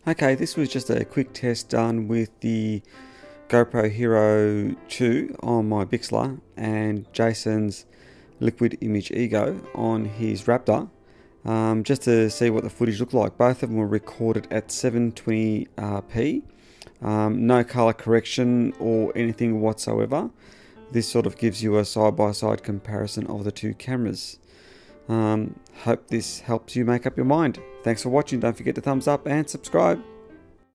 Okay, this was just a quick test done with the GoPro Hero 2 on my Bixler and Jason's Liquid Image Ego on his Raptor, just to see what the footage looked like. Both of them were recorded at 720p, no color correction or anything whatsoever. This sort of gives you a side-by-side comparison of the two cameras. Hope this helps you make up your mind. Thanks for watching. Don't forget to thumbs up and subscribe.